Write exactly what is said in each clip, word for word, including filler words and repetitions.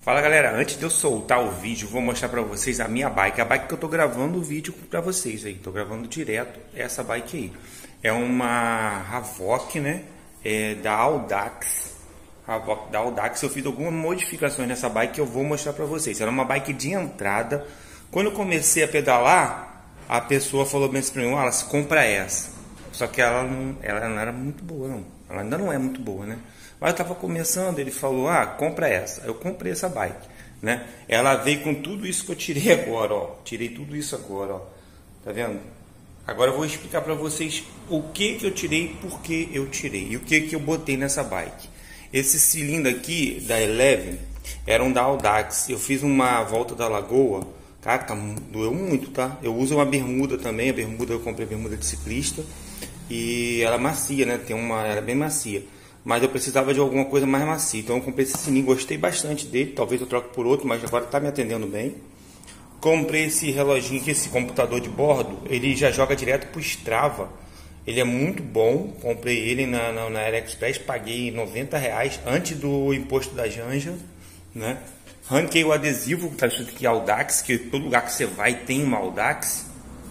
Fala galera, antes de eu soltar o vídeo, vou mostrar pra vocês a minha bike. A bike que eu tô gravando o vídeo pra vocês aí, tô gravando direto essa bike aí. É uma Havoc, né, é da Audax. Havoc da Audax. Eu fiz algumas modificações nessa bike que eu vou mostrar pra vocês. Era uma bike de entrada. Quando eu comecei a pedalar, a pessoa falou bem assim pra mim: Wallace, compra essa. Só que ela não, ela não era muito boa não. Ela ainda não é muito boa, né? Mas eu tava começando, ele falou: ah, compra essa. Eu comprei essa bike, né? Ela veio com tudo isso que eu tirei agora, ó. Tirei tudo isso agora, ó. Tá vendo? Agora eu vou explicar pra vocês o que que eu tirei, por que eu tirei e o que que eu botei nessa bike. Esse cilindro aqui da Eleven era um da Audax. Eu fiz uma volta da Lagoa. Cara, tá, doeu muito, tá? Eu uso uma bermuda também. A bermuda, eu comprei bermuda de ciclista. E ela é macia, né? Tem uma, ela é bem macia. Mas eu precisava de alguma coisa mais macia. Então eu comprei esse sininho, gostei bastante dele. Talvez eu troque por outro, mas agora tá me atendendo bem. Comprei esse reloginho aqui, esse computador de bordo. Ele já joga direto pro Strava. Ele é muito bom. Comprei ele na, na, na AliExpress. Paguei noventa reais antes do imposto da Janja, né? Ranquei o adesivo, tá escrito aqui Audax, que todo lugar que você vai tem uma Audax.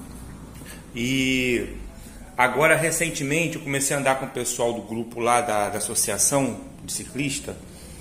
E agora, recentemente, eu comecei a andar com o pessoal do grupo lá da, da associação de ciclista.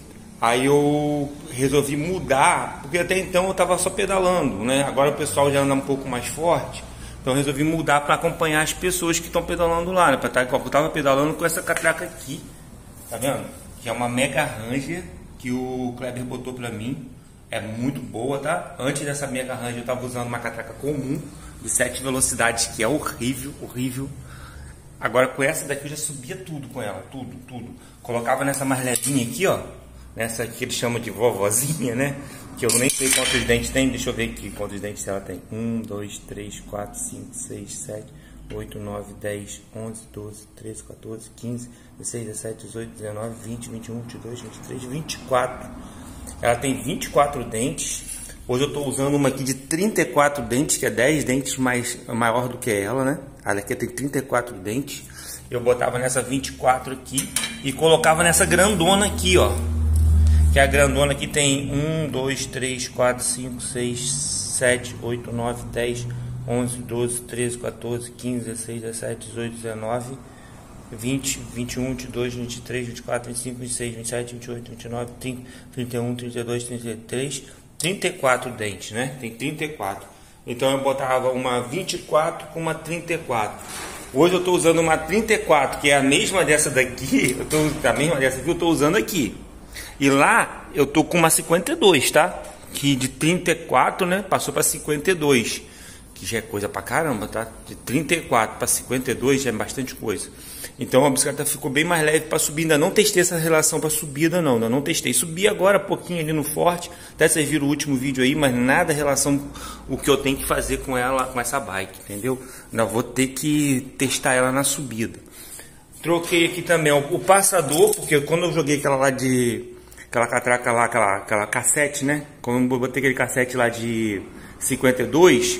Aí eu resolvi mudar, porque até então eu estava só pedalando, né? Agora o pessoal já anda um pouco mais forte. Então eu resolvi mudar para acompanhar as pessoas que estão pedalando lá, né? Pra tá, eu estava pedalando com essa catraca aqui, tá vendo? Que é uma Mega Ranger que o Kleber botou para mim. É muito boa, tá? Antes dessa Mega Ranger eu estava usando uma catraca comum de sete velocidades, que é horrível, horrível. Agora com essa daqui eu já subia tudo com ela, tudo, tudo. Colocava nessa mais levinha aqui, ó. Nessa aqui eles chamam de vovozinha, né? Que eu nem sei quantos dentes tem. Deixa eu ver aqui quantos dentes ela tem. um, dois, três, quatro, cinco, seis, sete, oito, nove, dez, onze, doze, treze, quatorze, quinze, dezesseis, dezessete, dezoito, dezenove, vinte, vinte e um, vinte e dois, vinte e três, vinte e quatro. Ela tem vinte e quatro dentes. Hoje eu estou usando uma aqui de trinta e quatro dentes, que é dez dentes mais, maior do que ela, né? A daqui tem trinta e quatro dentes. Eu botava nessa vinte e quatro aqui e colocava nessa grandona aqui, ó. Que a grandona aqui tem um, dois, três, quatro, cinco, seis, sete, oito, nove, dez, onze, doze, treze, quatorze, quinze, dezesseis, dezessete, dezoito, dezenove, vinte, vinte e um, vinte e dois, vinte e três, vinte e quatro, vinte e cinco, vinte e seis, vinte e sete, vinte e oito, vinte e nove, trinta, trinta e um, trinta e dois, trinta e três, trinta e quatro dentes, né? Tem trinta e quatro. Então eu botava uma vinte e quatro com uma trinta e quatro. Hoje eu estou usando uma trinta e quatro, que é a mesma dessa daqui. Eu tô, a mesma dessa aqui eu estou usando aqui. E lá eu tô com uma cinquenta e dois, tá? Que de trinta e quatro, né, passou para cinquenta e dois. Que já é coisa pra caramba, tá? De trinta e quatro para cinquenta e dois já é bastante coisa. Então a bicicleta ficou bem mais leve para subir. Ainda não testei essa relação para subida, não. Ainda não testei. Subi agora um pouquinho ali no forte. Até vocês viram o último vídeo aí, mas nada em relação o que eu tenho que fazer com ela, com essa bike, entendeu? Ainda vou ter que testar ela na subida. Troquei aqui também o passador, porque quando eu joguei aquela lá de... Aquela catraca lá, aquela, aquela cassete, né? Quando eu botei aquele cassete lá de cinquenta e dois,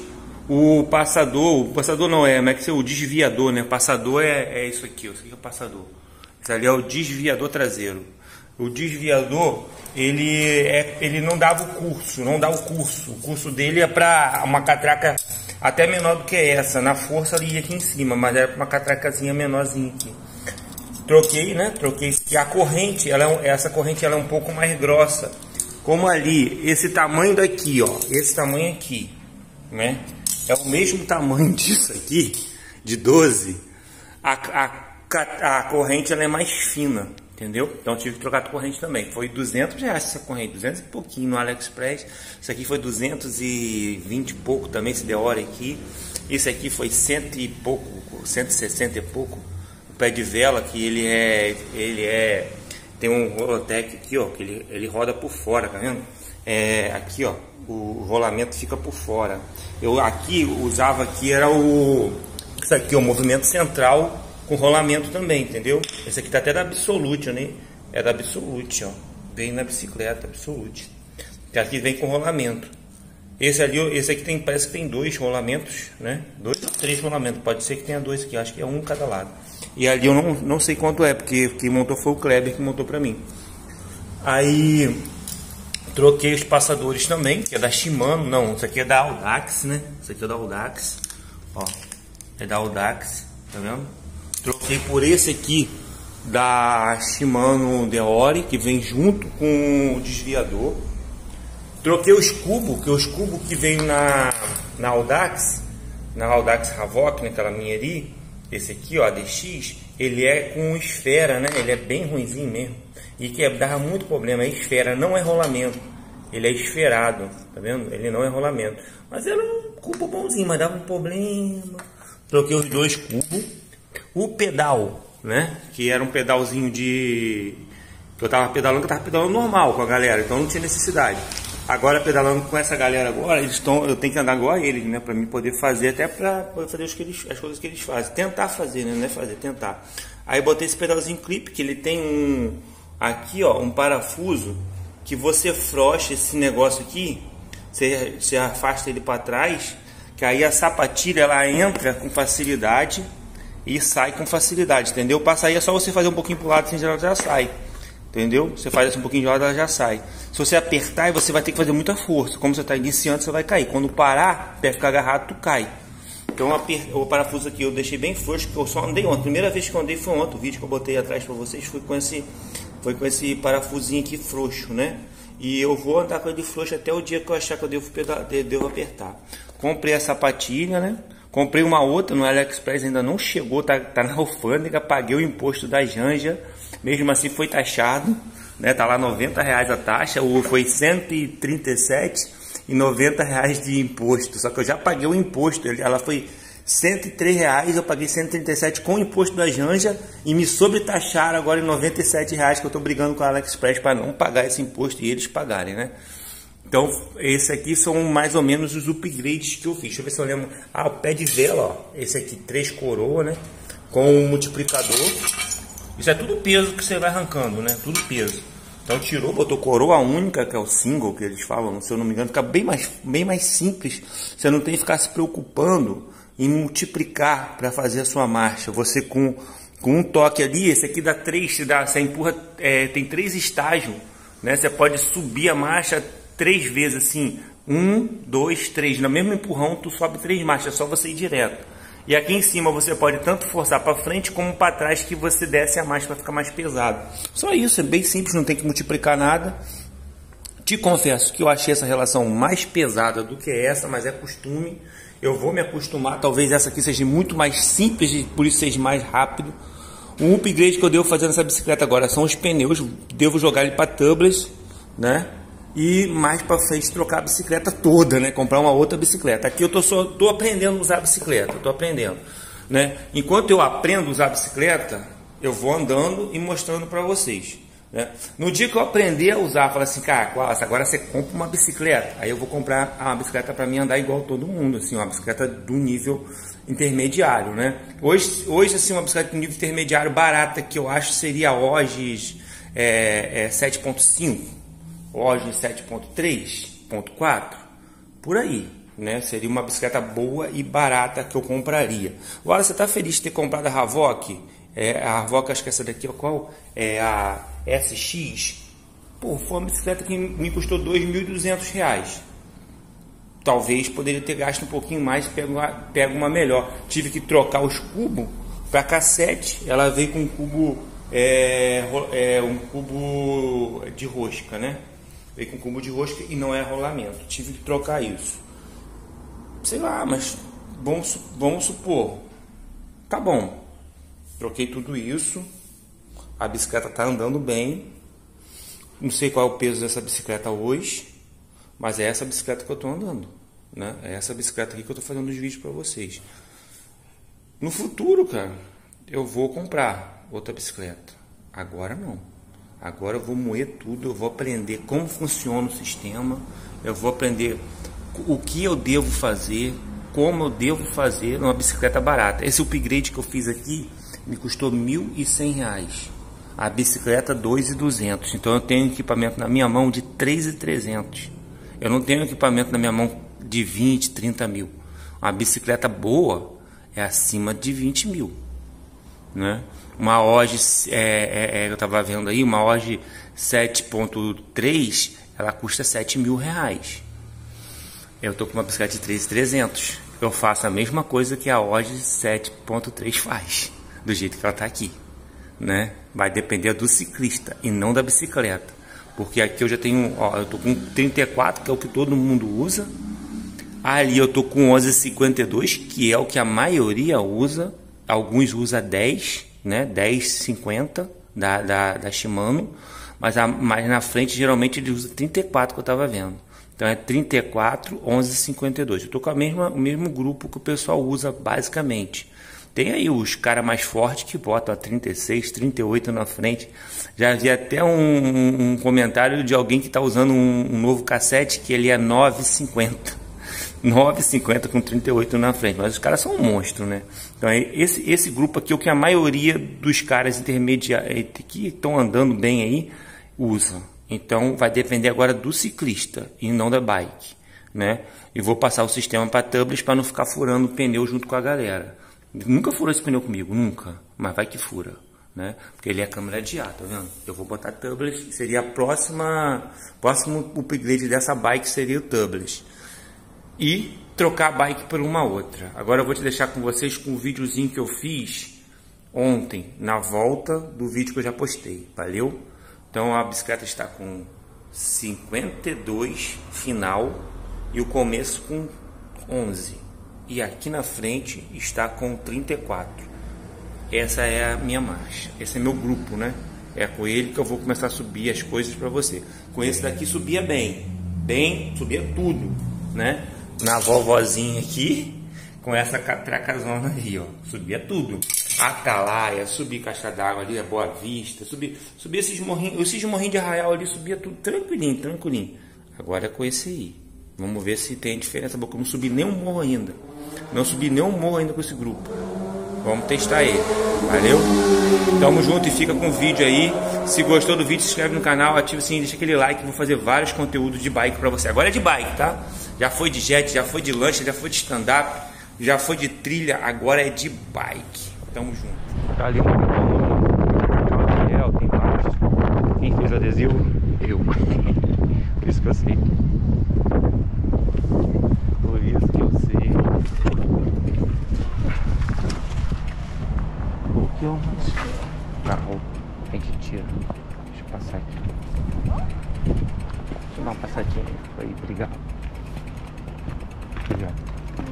o passador, o passador não é, mas é que o desviador, né? O passador é, é isso aqui, ó. Isso aqui é o passador. Isso ali é o desviador traseiro. O desviador, ele, é, ele não dava o curso, não dá o curso. O curso dele é para uma catraca até menor do que essa. Na força ali aqui em cima, mas era uma catracazinha menorzinha aqui. Troquei, né? Troquei que a corrente, ela é, essa corrente ela é um pouco mais grossa. Como ali, esse tamanho daqui, ó, esse tamanho aqui, né? É o mesmo tamanho disso aqui, de doze. A, a, a corrente ela é mais fina, entendeu? Então eu tive que trocar a corrente também. Foi duzentos reais essa corrente, duzentos e pouquinho no AliExpress. Isso aqui foi duzentos e vinte e pouco também, se der hora aqui. Esse aqui foi cento e pouco, cento e sessenta e pouco. Pé de vela, que ele é ele é tem um Rolotec aqui, ó, que ele, ele roda por fora, tá vendo? É, aqui, ó, o rolamento fica por fora. Eu aqui usava aqui era o isso aqui, o movimento central com rolamento também, entendeu? Esse aqui tá até da Absolute, né? É da Absolute, ó. Vem na bicicleta Absolute. Que aqui vem com rolamento. Esse ali, esse aqui tem, parece que tem dois rolamentos, né? Dois ou três rolamentos. Pode ser que tenha dois aqui, acho que é um em cada lado. E ali eu não, não sei quanto é, porque quem montou foi o Kleber que montou pra mim. Aí Troquei os passadores também, que é da Shimano. Não, isso aqui é da Audax, né? Isso aqui é da Audax. Ó, é da Audax, tá vendo? Troquei por esse aqui da Shimano Deore, que vem junto com o desviador. Troquei os cubos, que os cubos que vem na, na Audax, na Audax Havoc, naquela minha ali, esse aqui, ó, A D X, ele é com esfera, né? Ele é bem ruimzinho mesmo. E que dava muito problema, é esfera, não é rolamento. Ele é esferado, tá vendo? Ele não é rolamento. Mas era um cubo bonzinho, mas dava um problema. Troquei os dois cubos. O pedal, né? Que era um pedalzinho de... que eu tava pedalando, que eu tava pedalando normal com a galera, então não tinha necessidade. Agora pedalando com essa galera agora, eles estão, eu tenho que andar igual a eles, né? Pra mim poder fazer, até pra poder fazer os que eles, as coisas que eles fazem. Tentar fazer, né? Não é fazer, tentar. Aí botei esse pedalzinho clipe, que ele tem um... aqui, ó, um parafuso, que você frouxa esse negócio aqui, você, você afasta ele para trás, que aí a sapatilha ela entra com facilidade e sai com facilidade, entendeu? Para sair é só você fazer um pouquinho pro lado, assim ela já sai, entendeu? Você faz assim um pouquinho de lado, ela já sai. Se você apertar, você vai ter que fazer muita força. Como você está iniciando, você vai cair. Quando parar, pé ficar agarrado, tu cai. Então o parafuso aqui eu deixei bem frouxo, que eu só andei ontem. A primeira vez que eu andei foi ontem. O vídeo que eu botei atrás para vocês foi com esse, foi com esse parafusinho aqui frouxo, né? E eu vou andar com ele frouxo até o dia que eu achar que eu devo, pedal, devo apertar. Comprei a sapatilha, né? Comprei uma outra no AliExpress, ainda não chegou, tá, tá na alfândega. Paguei o imposto da Janja, mesmo assim foi taxado, né? Tá lá noventa reais a taxa, ou foi cento e trinta e sete e noventa reais de imposto. Só que eu já paguei o imposto, ela foi cento e três reais, eu paguei cento e trinta e sete com o imposto da Janja e me sobretaxaram agora em noventa e sete reais, que eu tô brigando com a AliExpress para não pagar esse imposto e eles pagarem, né? Então, esse aqui são mais ou menos os upgrades que eu fiz. Deixa eu ver se eu lembro. Ah, o pé de vela, ó. Esse aqui, três coroas, né? Com um multiplicador. Isso é tudo peso que você vai arrancando, né? Tudo peso. Então, tirou, botou coroa única, que é o single que eles falam, se eu não me engano. Fica bem mais, bem mais simples. Você não tem que ficar se preocupando em multiplicar para fazer a sua marcha. Você com, com um toque ali, esse aqui dá três, você, dá, você empurra, é, tem três estágios, né? Você pode subir a marcha três vezes assim, um, dois, três, no mesmo empurrão tu sobe três marchas, é só você ir direto. E aqui em cima você pode tanto forçar para frente como para trás, que você desce a marcha para ficar mais pesado. Só isso, é bem simples, não tem que multiplicar nada. Te confesso que eu achei essa relação mais pesada do que essa, mas é costume. Eu vou me acostumar, talvez essa aqui seja muito mais simples e por isso seja mais rápido. Um upgrade que eu devo fazer nessa bicicleta agora são os pneus, devo jogar ele para tubeless, né? E mais para frente trocar a bicicleta toda, né? Comprar uma outra bicicleta. Aqui eu tô só tô aprendendo a usar a bicicleta, tô aprendendo, né? Enquanto eu aprendo a usar a bicicleta, eu vou andando e mostrando para vocês, né? No dia que eu aprender a usar, falar assim, cara, agora você compra uma bicicleta. Aí eu vou comprar uma bicicleta para mim andar igual todo mundo, assim, uma bicicleta do nível intermediário, né? Hoje, hoje assim, uma bicicleta do nível intermediário barata que eu acho seria a Ogis é, é, sete ponto cinco. Hoje sete ponto três, ponto quatro, por aí, né? Seria uma bicicleta boa e barata que eu compraria. Agora, você está feliz de ter comprado a Havoc? É, a Havoc, acho que essa daqui, ó, qual? É a S X. Pô, foi uma bicicleta que me custou dois mil e duzentos reais. Talvez poderia ter gasto um pouquinho mais e pego uma, pego uma melhor. Tive que trocar os cubos para cassete. Ela veio com um cubo, é, é, um cubo de rosca, né? Veio com cubo de rosca e não é rolamento. Tive que trocar isso. Sei lá, mas vamos, vamos supor. Tá bom. Troquei tudo isso. A bicicleta tá andando bem. Não sei qual é o peso dessa bicicleta hoje. Mas é essa bicicleta que eu tô andando, né? É essa bicicleta aqui que eu tô fazendo os vídeos para vocês. No futuro, cara, eu vou comprar outra bicicleta. Agora não. Agora eu vou moer tudo, eu vou aprender como funciona o sistema, eu vou aprender o que eu devo fazer, como eu devo fazer numa bicicleta barata. Esse upgrade que eu fiz aqui me custou mil e cem reais. A bicicleta dois mil e duzentos. Então eu tenho equipamento na minha mão de três mil e trezentos. Eu não tenho equipamento na minha mão de vinte, trinta mil. Uma bicicleta boa é acima de vinte mil, né? Uma Ogis, é, é, é, eu estava vendo aí, uma Ogis sete ponto três ela custa sete mil reais. Eu tô com uma bicicleta de treze mil e trezentos. Eu faço a mesma coisa que a Oge sete ponto três faz, do jeito que ela tá aqui, né? Vai depender do ciclista e não da bicicleta. Porque aqui eu já tenho, ó, eu tô com trinta e quatro, que é o que todo mundo usa. Ali eu tô com onze cinquenta e dois, que é o que a maioria usa. Alguns usam dez, né? dez cinquenta da, da, da Shimano. Mas, a, mais na frente, geralmente, ele usa trinta e quatro, que eu tava vendo. Então é trinta e quatro, onze cinquenta e dois. Eu tô com a mesma, o mesmo grupo que o pessoal usa, basicamente. Tem aí os caras mais fortes que botam a trinta e seis, trinta e oito na frente. Já vi até um, um comentário de alguém que está usando um, um novo cassete que ele é nove cinquenta. nove cinquenta com trinta e oito na frente. Mas os caras são um monstro, né? Então esse, esse grupo aqui é o que a maioria dos caras intermediários que estão andando bem aí usa. Então vai depender agora do ciclista e não da bike, né? E vou passar o sistema para tubeless para não ficar furando o pneu junto com a galera. Nunca furou esse pneu comigo, nunca. Mas vai que fura, né? Porque ele é câmera de ar, tá vendo? Eu vou botar tubeless, seria a próxima, próximo upgrade dessa bike seria o tubeless. E trocar a bike por uma outra. Agora eu vou te deixar com vocês com um videozinho que eu fiz ontem, na volta do vídeo que eu já postei, valeu? Então a bicicleta está com cinquenta e dois final e o começo com onze. E aqui na frente está com trinta e quatro. Essa é a minha marcha. Esse é meu grupo, né? É com ele que eu vou começar a subir as coisas para você. Com esse daqui subia bem. Bem, subia tudo, né? Na vovozinha aqui, com essa catracazona aí, ó. Subia tudo. Atalaia, subir Caixa d'Água ali, a Boa Vista. Subir, subir esses morrinhos, esses morrinhos de Arraial ali, subia tudo tranquilinho, tranquilinho. Agora é com esse aí. Vamos ver se tem diferença. Porque eu não subi nenhum morro ainda. Não subi nenhum morro ainda com esse grupo. Vamos testar ele. Valeu? Tamo junto e fica com o vídeo aí. Se gostou do vídeo, se inscreve no canal, ativa o sininho, deixa aquele like. Vou fazer vários conteúdos de bike pra você. Agora é de bike, tá? Já foi de jet, já foi de lancha, já foi de stand-up, já foi de trilha. Agora é de bike. Tamo junto. Tá ali um tem vários. Quem fez o adesivo? Eu. Por isso que eu sei. Por isso que eu sei. O que eu carro a gente tira. Deixa eu passar aqui. Deixa eu dar uma passadinha aí. Obrigado. Obrigado.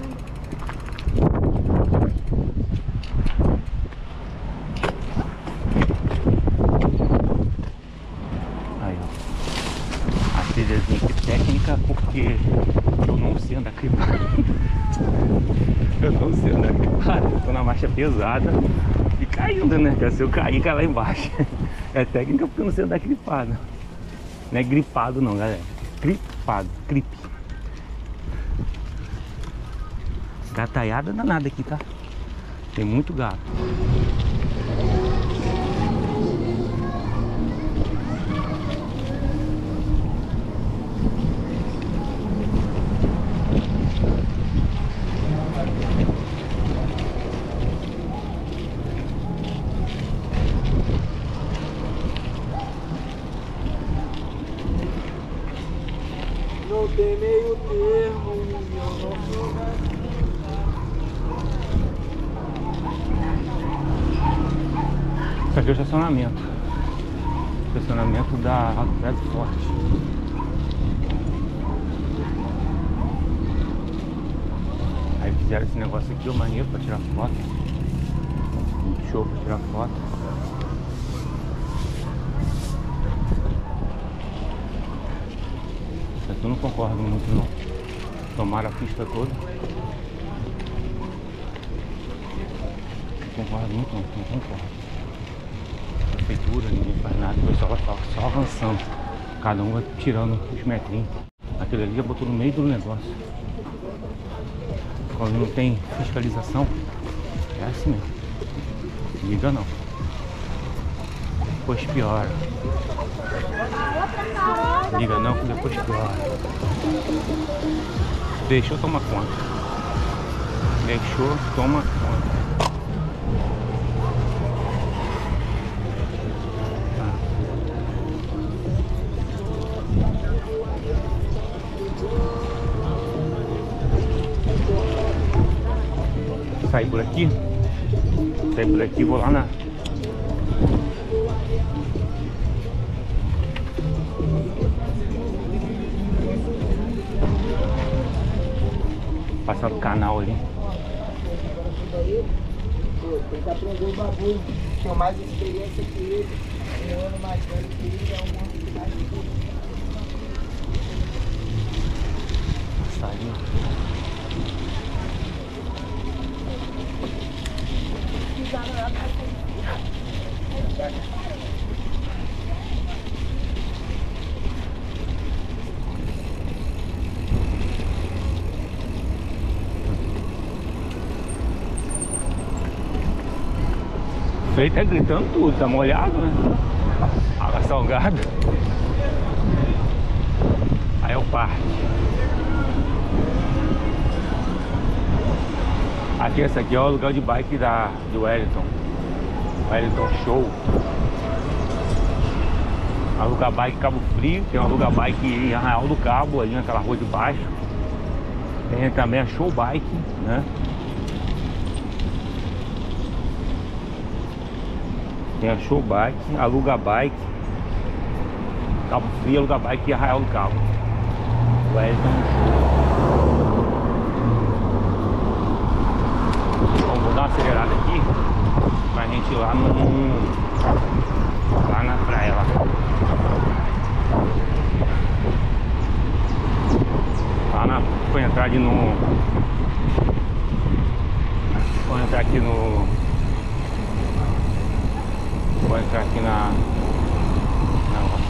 Aí, ó. A trilhazinha aqui técnica porque eu não sei andar cripado. Eu não sei andar cripado. Eu tô na marcha pesada e caindo, né? Se eu cair, cai lá embaixo. É técnica porque eu não sei andar gripado. Não é gripado não, galera. Gripado, gripe. Gataiada danada aqui, tá? Tem muito gato. Não tem meio termo, eu não sou. Isso aqui é o estacionamento. Estacionamento da Autostrada Forte. Aí fizeram esse negócio aqui, o maneiro pra tirar foto. Show pra tirar foto. Isso aqui eu não concordo muito não. Tomaram a pista toda. Não concordo muito não, não concordo. Prefeitura, ninguém faz nada, o pessoal vai só avançando. Cada um vai tirando os metrinhos. Aquele ali já botou no meio do negócio. Quando não tem fiscalização, é assim mesmo. Liga não. Depois piora. Liga não, que depois piora. Deixou, toma conta. Deixou, toma conta. sair por aqui. Sair por aqui, vou lá na... Passar do canal ali. Tem que aprender o bagulho. Tenho mais experiência que ele. Um ano mais velho que ele, é um ano mais velho. Passarinho. O Frei tá gritando tudo, tá molhado, né? Água salgada. Aí é o parque. Aqui, esse aqui é o lugar de bike da, do Wellington. Wellington Show. Aluga bike Cabo Frio. Tem um aluga bike em Arraial do Cabo, ali naquela rua de baixo. Tem também a Show Bike, né? Tem a Show Bike, aluga bike Cabo Frio, aluga bike e Arraial do Cabo. O Wellington Show. Então vou dar uma acelerada aqui pra gente ir lá no... lá na praia lá. Lá na... Vou entrar ali no... Vou entrar aqui no... Vou entrar aqui na... na...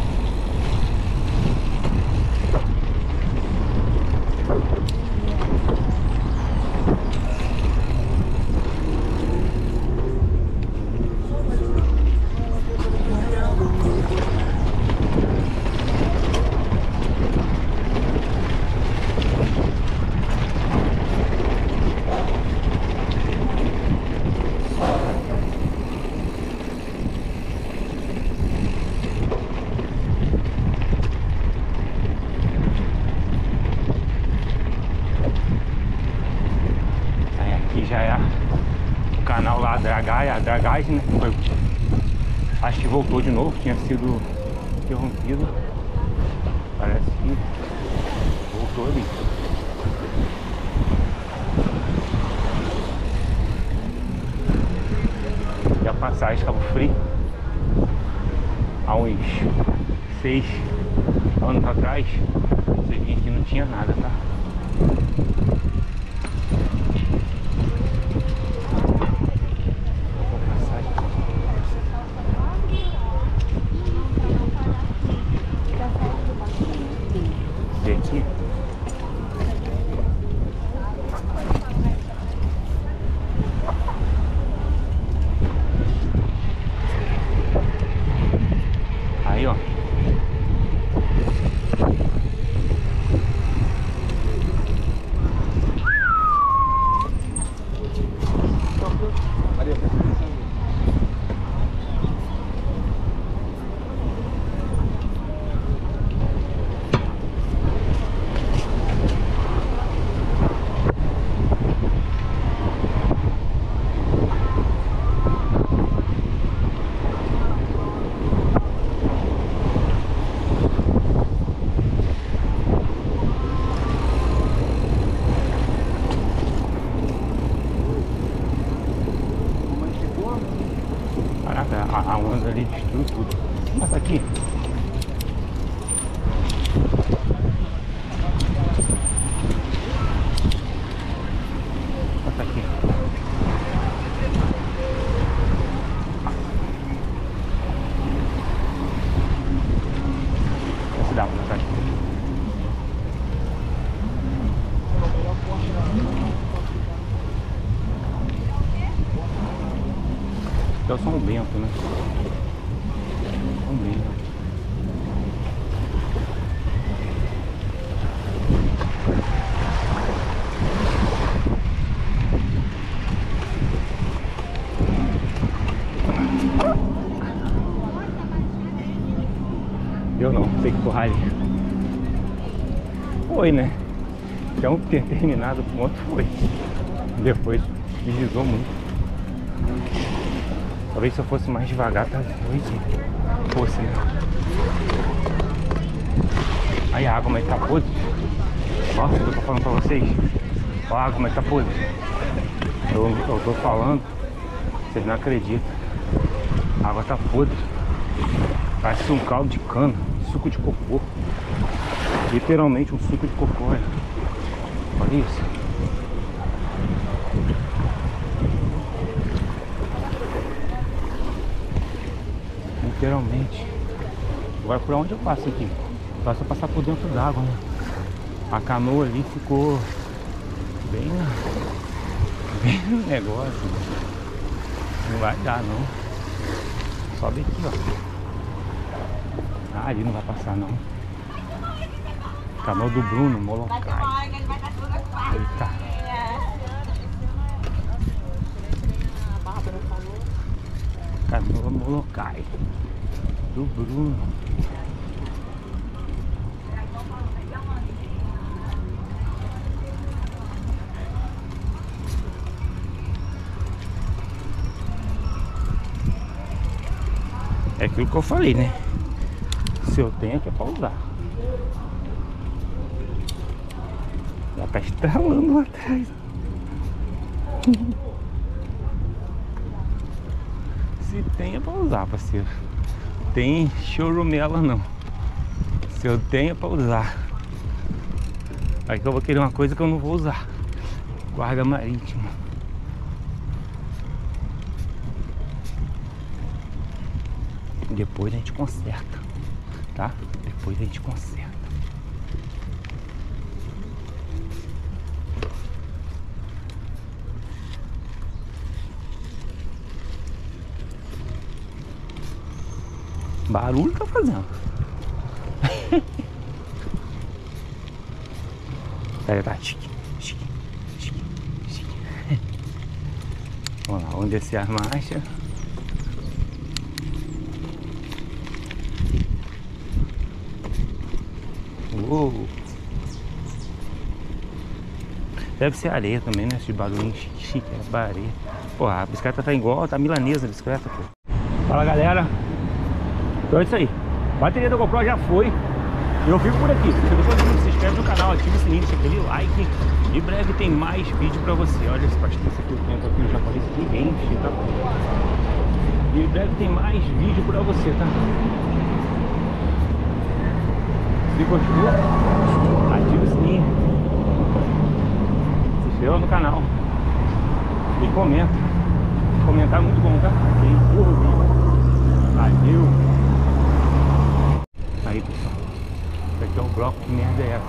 A dragagem, né? Foi, acho que voltou de novo, tinha sido interrompido. Parece que voltou ali. E a passagem Cabo Frio há uns seis anos atrás, você vinha aqui não tinha nada, tá? Aqui. Aí, ó. A onda ali destruiu tudo. Mas aqui. Passa aqui. Esse dá pra passar aqui. É o São Bento, né? São Bento. Eu não, sei que empurrar ali. Foi, né? Então ter terminado o ponto foi. Depois Deslizou muito. Talvez se eu fosse mais devagar, talvez fosse, né? Aí a água, mas tá podre. Ó, eu tô falando pra vocês. Ó a água, mas tá podre. Eu, eu tô falando, vocês não acreditam. A água tá podre. Parece um caldo de cana, suco de cocô. Literalmente um suco de cocô, olha. Olha isso. Literalmente. Agora por onde eu passo aqui? Basta passar por dentro d'água, né? A canoa ali ficou bem, bem no negócio. Não vai dar não. Sobe aqui, ó. Ah, ali não vai passar não. Canoa do Bruno, Molokai. Eita. Canoa Molokai do Bruno. É aquilo que eu falei, né? Se eu tenho é que é pra usar. Já tá estralando lá atrás. Se tem é pra usar, parceiro. Tem chorumela não. Se eu tenho é pra usar. Aí que eu vou querer uma coisa que eu não vou usar. Guarda marítima. Depois a gente conserta, tá? Depois a gente conserta. Barulho tá fazendo. Pera, tá chique, chique, chique, chique. Vamos lá, vamos descer as marchas. Uou. Deve ser areia também, né? Esse barulhinho chique, chique, é areia. Porra, a bicicleta tá igual, tá milanesa a bicicleta, pô. Fala, galera. Então é isso aí. A bateria da GoPro já foi. Eu fico por aqui. Se você não se inscreve no canal, ativa o sininho, deixa aquele like. Em breve tem mais vídeo pra você. Olha esse pastinho aqui, o tempo aqui, eu já falei isso aqui, enche, tá? E em breve tem mais vídeo pra você, tá? Se gostou, ativa o sininho, se inscreva no canal e comenta. Comentar é muito bom, tá? Quem empurra o vídeo. Valeu! Aí, pessoal, isso aqui é o bloco, que merda é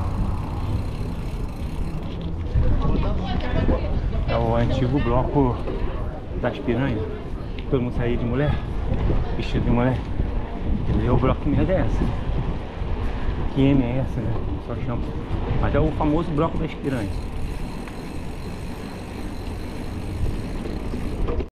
essa? É o antigo bloco das piranhas. Todo mundo saía de mulher, vestido de mulher. Entendeu? O bloco, que merda é essa? Que M é essa, né? Só chama. Mas é o famoso bloco das piranhas.